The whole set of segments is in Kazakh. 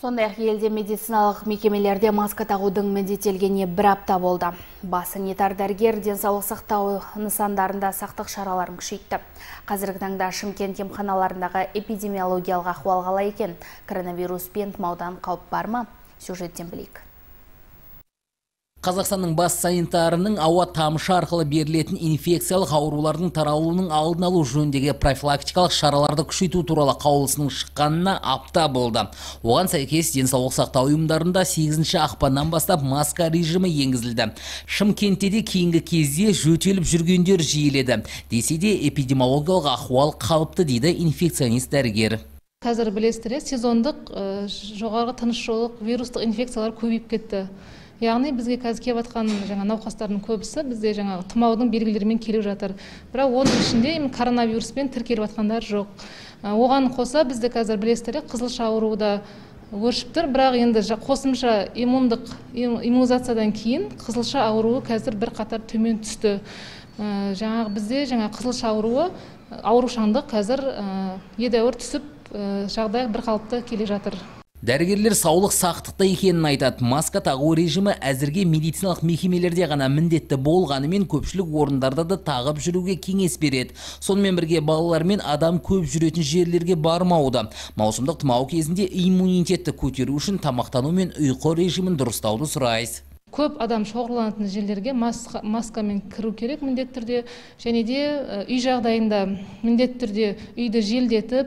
Сондай-ақ елде медициналық мекемелерде маска тағудың міндеттелгеніне бір апта болды. Бас санитар дәрігер денсаулық сақтау нысандарында сақтық шараларын күшейтті. Қазіргі таңда Шымкент емханаларындағы эпидемиологиялық ахуал қалай екен? Коронавирус пен тұмаудан қауіп бар ма? Сюжеттен білейік. Қазақстанның бас санитарының ауа тамшы арқылы берілетін инфекциялық аурулардың таралуының алдын алу жөніндегі профилактикалық шараларды күшейту туралы қаулысының шыққанына апта болды. Оған сәйкес денсаулық сақтау ұйымдарында 8 ақпаннан бастап маска режимі енгізілді. Шымкентте де кейінгі кезде жөтеліп жүргендер жиіледі. Десе де эпидемиологиялық ахуал қалыпты дейді инфекционист дәрігер. Қазір білесіздер, сезондық жоғарғы тыныс жолы вирустық инфекциялар көбейіп кетті. Яғни бізге қазір келіп жатқан науқастардың көбісі бізде тұмаудың белгілерімен келіп жатыр. Бірақ оның ішінде коронавируспен тіркеліп жатқандар жоқ. Оған қоса бізде қазір білесіздер, қызылша ауруы да өршіп тұр, бірақ енді қосымша иммунизациядан кейін қызылша ауруы қазір бір қатар төмен түсті. Бізде қызылша ауруы аурушаңдық қазір едәуір түсіп, жағдай бір қалыпты келе жатыр. Дәрігерлер саулық сақтықта екенін айтады. Маска тағу режимі әзірге медициналық мекемелерде ғана міндетті болғанымен көпшілік орындарда да тағып жүруге кеңес береді. Сонымен бірге балалар мен адам көп жүретін жерлерге бармауды. Маусымдық тұмау кезінде иммунитетті көтеру үшін тамақтану мен ұйқы режимін дұрыстауды сұрайсыз. Көп адам шоғырланатын жерлерге маскамен кіру керек міндетті түрде, және де үй жағдайында міндетті түрде үйді желдетіп,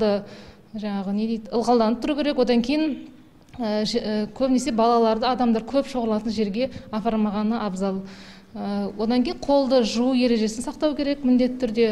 ылғалданып тұру керек. Одан кейін көбінесе балаларды адамдар көп шоғырланатын жерге апармағаны абзал. Одан кейін қолды жуу ережесін сақтау керек міндетті түрде.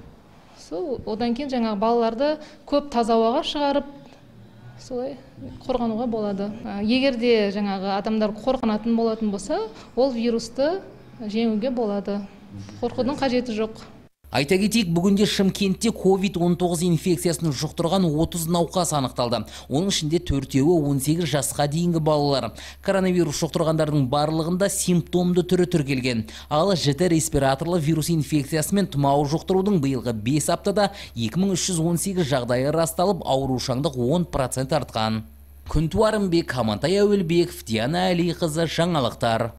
Одан кейін балаларды көп таза ауаға шығарып, солай қорғануға болады. Егер де адамдар қорғанатын болатын болса, ол вирусты жеңуге болады. Қорқудың қажеті жоқ. Айта кетейік, бүгінде Шымкентте COVID-19 инфекциясын жұқтырған 30 науқас анықталды. Оның ішінде 4-еуі 18 жасқа дейінгі балалар. Коронавирус жұқтырғандардың барлығында симптомды түрі тіркелген. Ал жіті респираторлы вирус инфекциясымен тұмау жұқтырудың биылғы 5 аптада 2318 жағдайы расталып, аурушаңдық 10% артқан. Күнтуарымбек, Амантай Әуелбеков, Диана Әлиқызы, жаңалықтар.